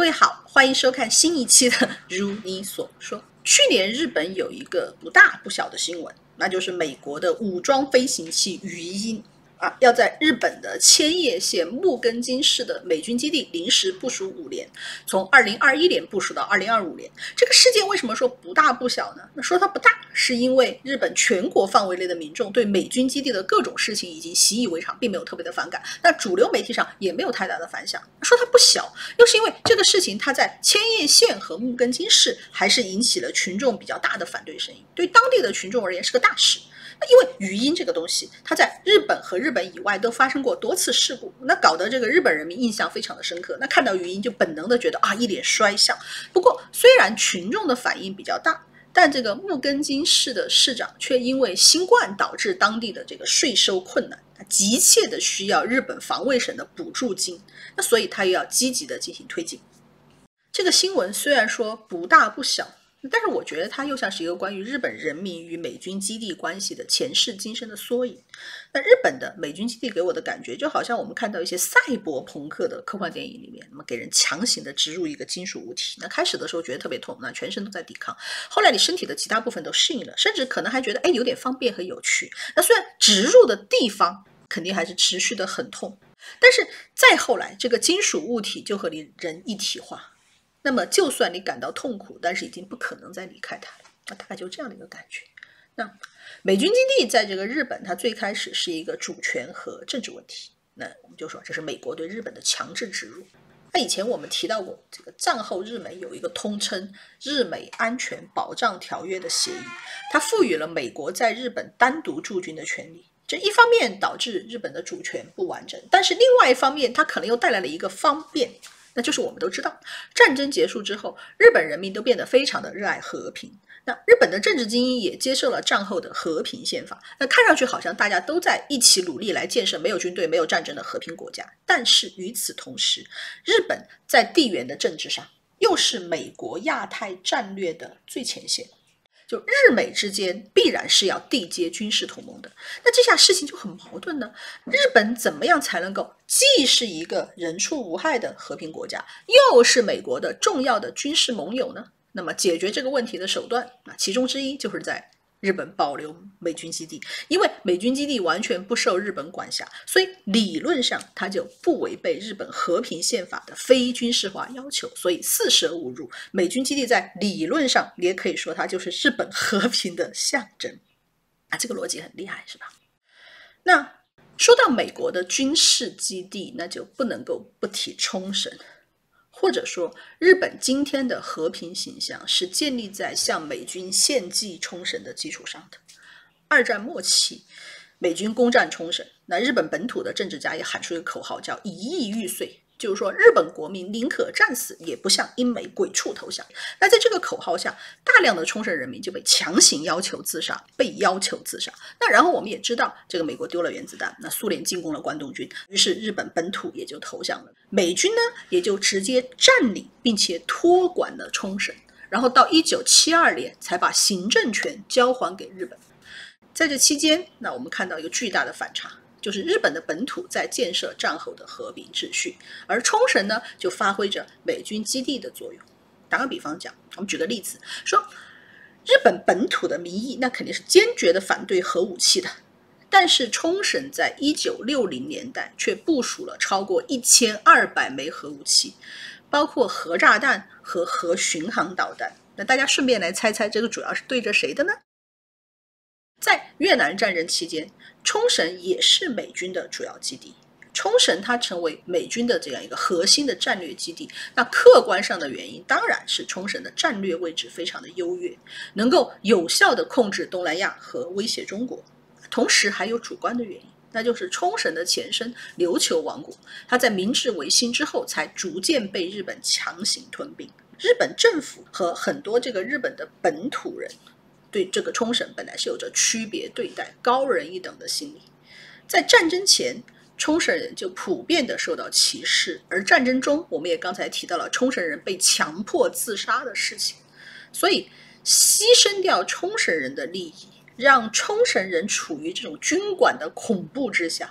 各位好，欢迎收看新一期的《如你所说》。去年日本有一个不大不小的新闻，那就是美国的武装飞行器鱼鹰要在日本的千叶县木更津市的美军基地临时部署5年，从2021年部署到2025年。这个事件为什么说不大不小呢？那说它不大，是因为日本全国范围内的民众对美军基地的各种事情已经习以为常，并没有特别的反感。那主流媒体上也没有太大的反响。说它不小，又是因为这个事情它在千叶县和木更津市还是引起了群众比较大的反对声音，对当地的群众而言是个大事。因为鱼鹰这个东西，它在日本和日本以外都发生过多次事故，那搞得这个日本人民印象非常的深刻。那看到鱼鹰就本能的觉得一脸衰相。不过虽然群众的反应比较大，但这个木更津市的市长却因为新冠导致当地的这个税收困难，他急切的需要日本防卫省的补助金，那所以他又要积极的进行推进。这个新闻虽然说不大不小，但是我觉得它又像是一个关于日本人民与美军基地关系的前世今生的缩影。那日本的美军基地给我的感觉就好像我们看到一些赛博朋克的科幻电影里面，那么给人强行的植入一个金属物体，那开始的时候觉得特别痛，那全身都在抵抗，后来你身体的其他部分都适应了，甚至可能还觉得有点方便和有趣。那虽然植入的地方肯定还是持续的很痛，但是再后来这个金属物体就和你人一体化，那么就算你感到痛苦，但是已经不可能再离开它了，大概就这样的一个感觉。那美军基地在这个日本，它最开始是一个主权和政治问题，那我们就说这是美国对日本的强制植入。那以前我们提到过，这个战后日美有一个通称日美安全保障条约的协议，它赋予了美国在日本单独驻军的权利。这一方面导致日本的主权不完整，但是另外一方面它可能又带来了一个方便，那就是我们都知道，战争结束之后，日本人民都变得非常的热爱和平。那日本的政治精英也接受了战后的和平宪法。那看上去好像大家都在一起努力来建设没有军队、没有战争的和平国家。但是与此同时，日本在地缘的政治上又是美国亚太战略的最前线。就日美之间必然是要缔结军事同盟的，那这下事情就很矛盾呢。日本怎么样才能够既是一个人畜无害的和平国家，又是美国的重要的军事盟友呢？那么解决这个问题的手段，其中之一就是在日本保留美军基地，因为美军基地完全不受日本管辖，所以理论上它就不违背日本和平宪法的非军事化要求，所以四舍五入，美军基地在理论上也可以说它就是日本和平的象征这个逻辑很厉害是吧？那说到美国的军事基地，那就不能够不提冲绳。或者说日本今天的和平形象是建立在向美军献祭冲绳的基础上的。二战末期美军攻占冲绳，那日本本土的政治家也喊出一个口号叫一亿玉碎，就是说日本国民宁可战死也不向英美鬼畜投降。那在这个口号下，大量的冲绳人民就被强行要求自杀，那然后我们也知道这个美国丢了原子弹，那苏联进攻了关东军，于是日本本土也就投降了，美军呢也就直接占领并且托管了冲绳，然后到1972年才把行政权交还给日本。在这期间，那我们看到一个巨大的反差，就是日本的本土在建设战后的和平秩序，而冲绳呢就发挥着美军基地的作用。打个比方讲，我们举个例子说，日本本土的民意那肯定是坚决的反对核武器的，但是冲绳在1960年代却部署了超过1200枚核武器，包括核炸弹和核巡航导弹。那大家顺便来猜猜，这个主要是对着谁的呢？在越南战争期间，冲绳也是美军的主要基地。冲绳它成为美军的这样一个核心的战略基地，那客观上的原因当然是冲绳的战略位置非常的优越，能够有效的控制东南亚和威胁中国。同时还有主观的原因，那就是冲绳的前身琉球王国，它在明治维新之后才逐渐被日本强行吞并。日本政府和很多这个日本的本土人对这个冲绳本来是有着区别对待、高人一等的心理。在战争前，冲绳人就普遍的受到歧视，而战争中我们也刚才提到了冲绳人被强迫自杀的事情，所以牺牲掉冲绳人的利益，让冲绳人处于这种军管的恐怖之下，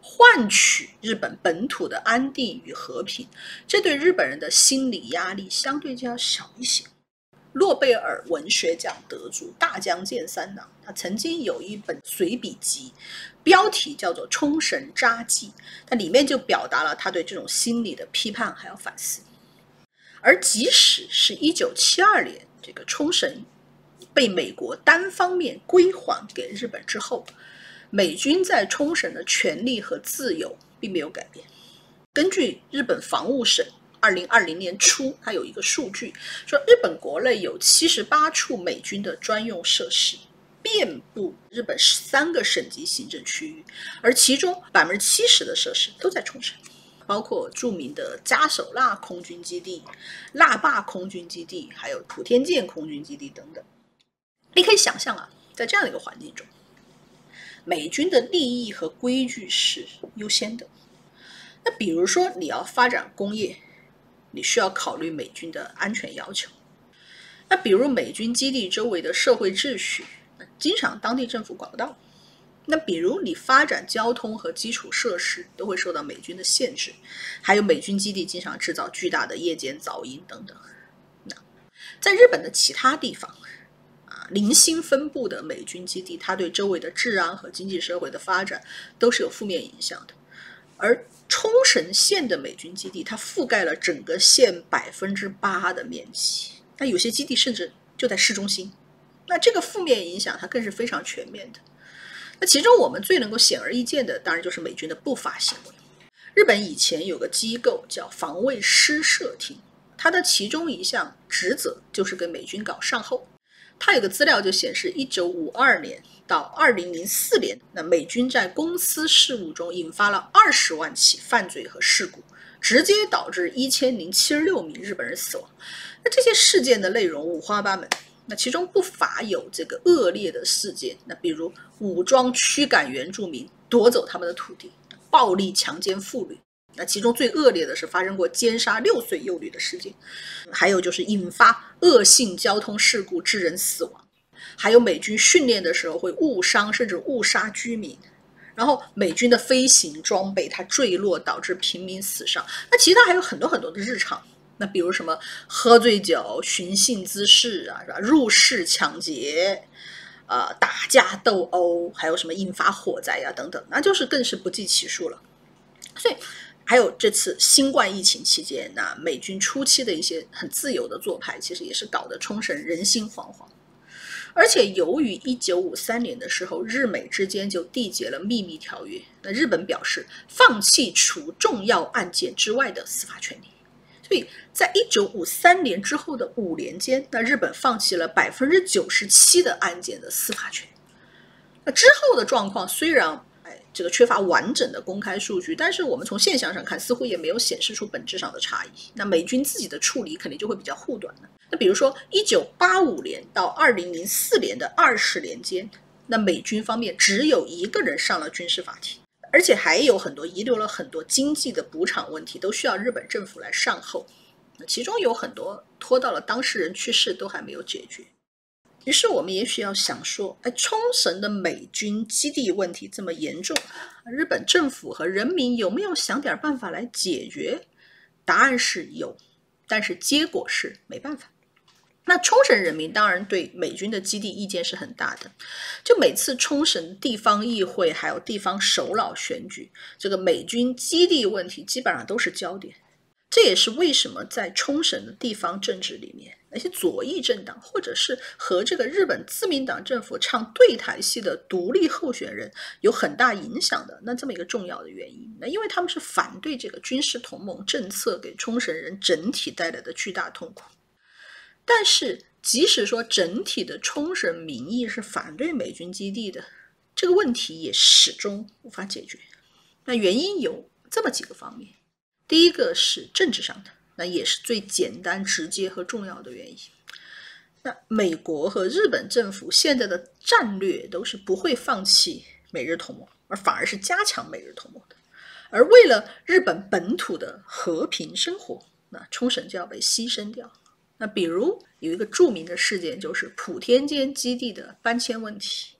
换取日本本土的安定与和平，这对日本人的心理压力相对就要小一些。诺贝尔文学奖得主大江健三郎，他曾经有一本随笔集，标题叫做《冲绳札记》，它里面就表达了他对这种心理的批判还有反思。而即使是1972年这个冲绳被美国单方面归还给日本之后，美军在冲绳的权利和自由并没有改变。根据日本防务省2020年初，它有一个数据说，日本国内有78处美军的专用设施，遍布日本13个省级行政区域，而其中70%的设施都在冲绳，包括著名的加手纳空军基地、那霸空军基地，还有普天间空军基地等等。你可以想象啊，在这样的一个环境中，美军的利益和规矩是优先的。那比如说你要发展工业，你需要考虑美军的安全要求。那比如美军基地周围的社会秩序，经常当地政府管不到。那比如你发展交通和基础设施都会受到美军的限制，还有美军基地经常制造巨大的夜间噪音等等。那在日本的其他地方零星分布的美军基地，它对周围的治安和经济社会的发展都是有负面影响的。而冲绳县的美军基地，它覆盖了整个县8%的面积，那有些基地甚至就在市中心，那这个负面影响它更是非常全面的。那其中我们最能够显而易见的，当然就是美军的不法行为。日本以前有个机构叫防卫施设厅，它的其中一项职责就是跟美军搞善后。它有个资料就显示，1952年到2004年，那美军在公司事务中引发了20万起犯罪和事故，直接导致1076名日本人死亡。那这些事件的内容五花八门，那其中不乏有这个恶劣的事件，那比如武装驱赶原住民，夺走他们的土地，暴力强奸妇女。那其中最恶劣的是发生过奸杀6岁幼女的事件，还有就是引发恶性交通事故致人死亡，还有美军训练的时候会误伤甚至误杀居民，然后美军的飞行装备它坠落导致平民死伤。那其他还有很多很多的日常，那比如什么喝醉酒、寻衅滋事啊，是吧？入室抢劫打架斗殴，还有什么引发火灾啊等等，那就是更是不计其数了。所以还有这次新冠疫情期间，那美军初期的一些很自由的做派，其实也是搞得冲绳人心惶惶。而且由于1953年的时候，日美之间就缔结了秘密条约，那日本表示放弃除重要案件之外的司法权利。所以在1953年之后的5年间，那日本放弃了97%的案件的司法权。那之后的状况虽然这个缺乏完整的公开数据，但是我们从现象上看，似乎也没有显示出本质上的差异。那美军自己的处理肯定就会比较护短的。那比如说1985年到2004年的20年间，那美军方面只有1个人上了军事法庭，而且还有很多遗留了很多经济的补偿问题，都需要日本政府来善后。其中有很多拖到了当事人去世都还没有解决。于是我们也许要想说，冲绳的美军基地问题这么严重，日本政府和人民有没有想点办法来解决？答案是有，但是结果是没办法。那冲绳人民当然对美军的基地意见是很大的，就每次冲绳地方议会还有地方首脑选举，这个美军基地问题基本上都是焦点。这也是为什么在冲绳的地方政治里面，那些左翼政党或者是和这个日本自民党政府唱对台戏的独立候选人有很大影响的那这么一个重要的原因。那因为他们是反对这个军事同盟政策给冲绳人整体带来的巨大痛苦。但是即使说整体的冲绳民意是反对美军基地的，这个问题也始终无法解决。那原因有这么几个方面。第一个是政治上的，那也是最简单直接和重要的原因。那美国和日本政府现在的战略都是不会放弃美日同盟，而反而是加强美日同盟的。而为了日本本土的和平生活，那冲绳就要被牺牲掉。那比如有一个著名的事件，就是普天间基地的搬迁问题。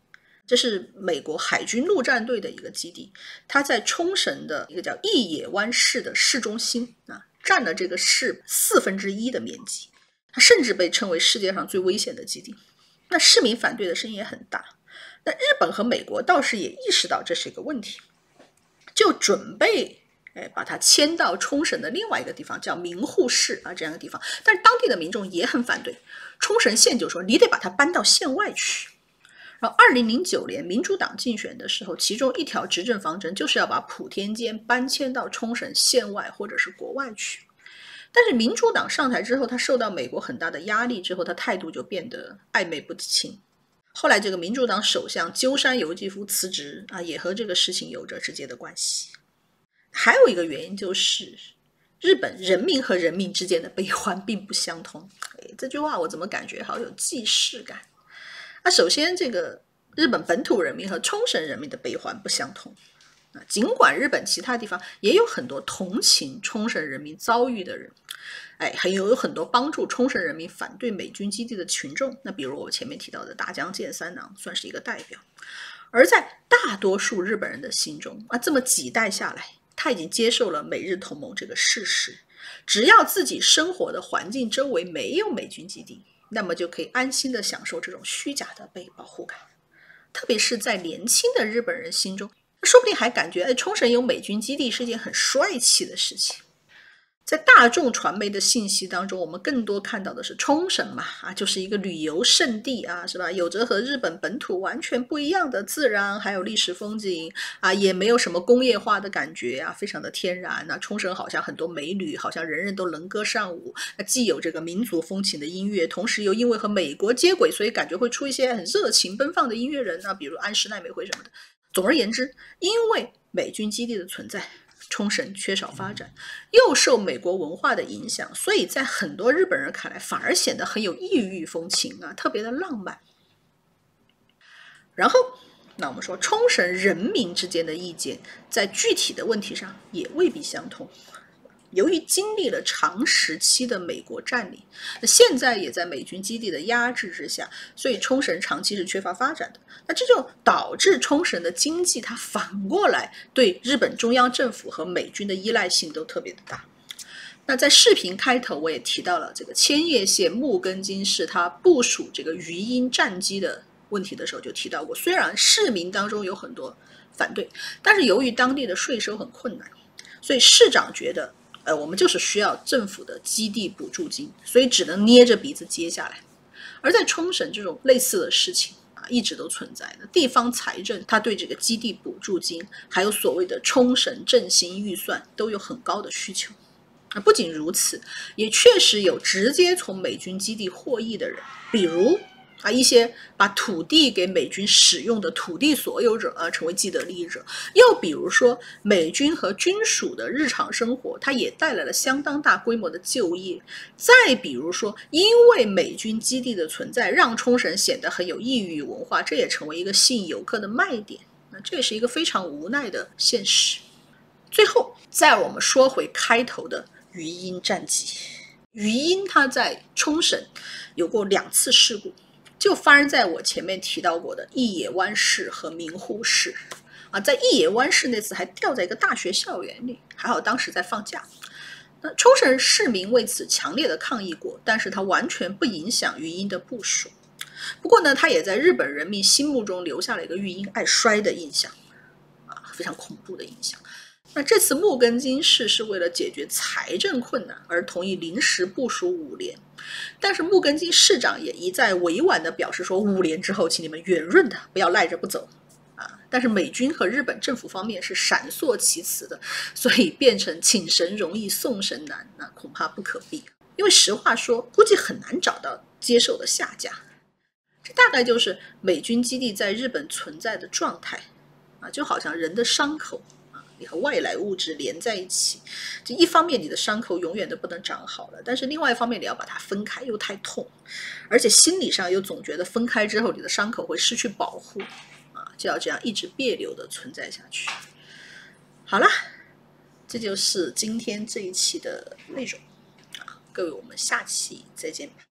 这是美国海军陆战队的一个基地，它在冲绳的一个叫义野湾市的市中心占了这个市1/4的面积，它甚至被称为世界上最危险的基地。那市民反对的声音也很大，那日本和美国倒是也意识到这是一个问题，就准备把它迁到冲绳的另外一个地方，叫名护市这样的地方。但是当地的民众也很反对，冲绳县就说你得把它搬到县外去。然后2009年民主党竞选的时候，其中一条执政方针就是要把普天间搬迁到冲绳县外或者是国外去。但是民主党上台之后，他受到美国很大的压力之后，他态度就变得暧昧不清。后来这个民主党首相鸠山由纪夫辞职也和这个事情有着直接的关系。还有一个原因就是日本人民和人民之间的悲欢并不相通。这句话我怎么感觉好有既视感。首先这个日本本土人民和冲绳人民的悲欢不相同。尽管日本其他地方也有很多同情冲绳人民遭遇的人，还有很多帮助冲绳人民反对美军基地的群众，那比如我前面提到的大江健三郎算是一个代表。而在大多数日本人的心中这么几代下来，他已经接受了美日同盟这个事实，只要自己生活的环境周围没有美军基地，那么就可以安心的享受这种虚假的被保护感。特别是在年轻的日本人心中，说不定还感觉冲绳有美军基地是件很帅气的事情。在大众传媒的信息当中，我们更多看到的是冲绳就是一个旅游胜地是吧？有着和日本本土完全不一样的自然还有历史风景也没有什么工业化的感觉非常的天然。冲绳好像很多美女，好像人人都能歌善舞，既有这个民族风情的音乐，同时又因为和美国接轨，所以感觉会出一些很热情奔放的音乐人比如安室奈美惠什么的。总而言之，因为美军基地的存在，冲绳缺少发展，又受美国文化的影响，所以在很多日本人看来反而显得很有异域风情特别的浪漫。然后那我们说冲绳人民之间的意见在具体的问题上也未必相同。由于经历了长时期的美国占领，现在也在美军基地的压制之下，所以冲绳长期是缺乏发展的。那这就导致冲绳的经济它反过来对日本中央政府和美军的依赖性都特别的大。那在视频开头我也提到了这个千叶县木更津市它部署这个鱼鹰战机的问题的时候就提到过，虽然市民当中有很多反对，但是由于当地的税收很困难，所以市长觉得我们就是需要政府的基地补助金，所以只能捏着鼻子接下来。而在冲绳这种类似的事情一直都存在的，地方财政它对这个基地补助金还有所谓的冲绳振兴预算都有很高的需求。不仅如此，也确实有直接从美军基地获益的人，比如一些把土地给美军使用的土地所有者成为既得利益者。又比如说美军和军属的日常生活，它也带来了相当大规模的就业。再比如说因为美军基地的存在，让冲绳显得很有异域文化，这也成为一个吸引游客的卖点。这也是一个非常无奈的现实。最后再我们说回开头的鱼鹰战机。鱼鹰它在冲绳有过2次事故，就发生在我前面提到过的义野湾市和名护市在义野湾市那次还掉在一个大学校园里，还好当时在放假。冲绳市民为此强烈的抗议过，但是它完全不影响鱼鹰的部署。不过呢，它也在日本人民心目中留下了一个鱼鹰爱摔的印象非常恐怖的印象。那这次木更津市是为了解决财政困难而同意临时部署5连，但是木更津市长也一再委婉地表示说5连之后请你们圆润的，不要赖着不走但是美军和日本政府方面是闪烁其词的，所以变成请神容易送神难，那恐怕不可避。因为实话说，估计很难找到接受的下家。这大概就是美军基地在日本存在的状态就好像人的伤口你和外来物质连在一起，就一方面你的伤口永远都不能长好了，但是另外一方面你要把它分开又太痛，而且心理上又总觉得分开之后你的伤口会失去保护就要这样一直别扭的存在下去。好了，这就是今天这一期的内容各位我们下期再见吧。